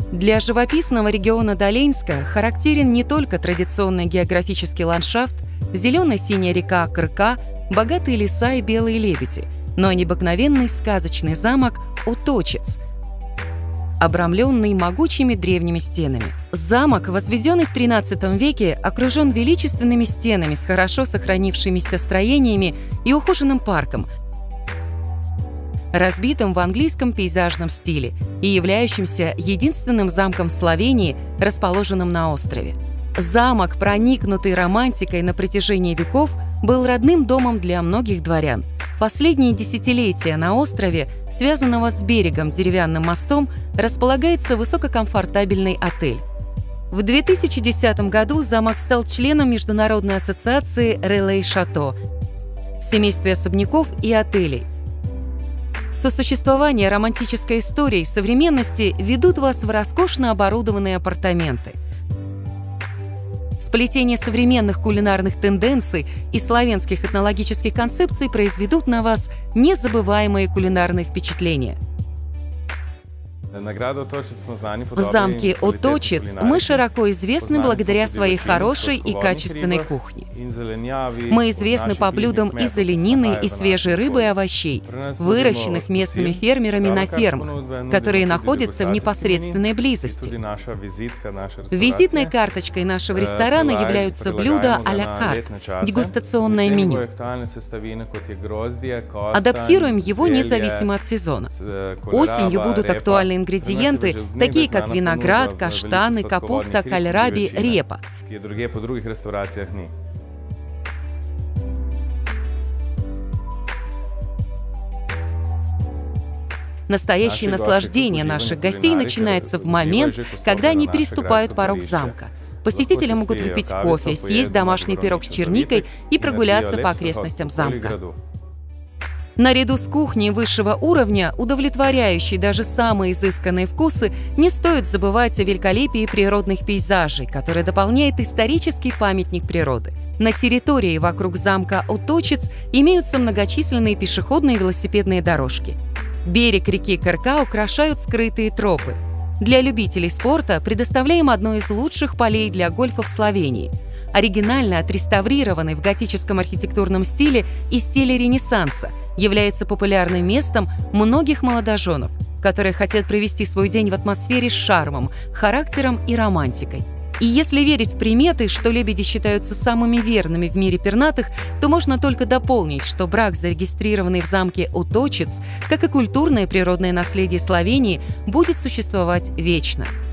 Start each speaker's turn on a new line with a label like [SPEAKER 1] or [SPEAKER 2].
[SPEAKER 1] Для живописного региона Долинска характерен не только традиционный географический ландшафт, зелено-синяя река Крка, богатые леса и белые лебеди, но и необыкновенный сказочный замок Уточец, обрамленный могучими древними стенами. Замок, возведенный в XIII веке, окружен величественными стенами с хорошо сохранившимися строениями и ухоженным парком, разбитым в английском пейзажном стиле и являющимся единственным замком в Словении, расположенным на острове. Замок, проникнутый романтикой на протяжении веков, был родным домом для многих дворян. Последние десятилетия на острове, связанного с берегом деревянным мостом, располагается высококомфортабельный отель. В 2010 году замок стал членом Международной ассоциации Relais Chateau в семействе особняков и отелей. Сосуществование романтической истории и современности ведут вас в роскошно оборудованные апартаменты. Сплетение современных кулинарных тенденций и славянских этнологических концепций произведут на вас незабываемые кулинарные впечатления. В замке Уточец мы широко известны благодаря своей хорошей и качественной кухне. Мы известны по блюдам из оленины и свежей рыбы и овощей, выращенных местными фермерами на фермах, которые находятся в непосредственной близости. Визитной карточкой нашего ресторана являются блюда а-ля карт, дегустационное меню. Адаптируем его независимо от сезона. Осенью будут актуальны ингредиенты, такие как виноград, каштаны, капуста, кальраби, репа. Настоящее наслаждение наших гостей начинается в момент, когда они переступают порог замка. Посетители могут выпить кофе, съесть домашний пирог с черникой и прогуляться по окрестностям замка. Наряду с кухней высшего уровня, удовлетворяющей даже самые изысканные вкусы, не стоит забывать о великолепии природных пейзажей, которые дополняет исторический памятник природы. На территории вокруг замка Уточец имеются многочисленные пешеходные и велосипедные дорожки. Берег реки Крка украшают скрытые тропы. Для любителей спорта предоставляем одно из лучших полей для гольфа в Словении. Оригинально отреставрированный в готическом архитектурном стиле и стиле Ренессанса, является популярным местом многих молодоженов, которые хотят провести свой день в атмосфере с шармом, характером и романтикой. И если верить в приметы, что лебеди считаются самыми верными в мире пернатых, то можно только дополнить, что брак, зарегистрированный в замке Уточец, как и культурное и природное наследие Словении, будет существовать вечно.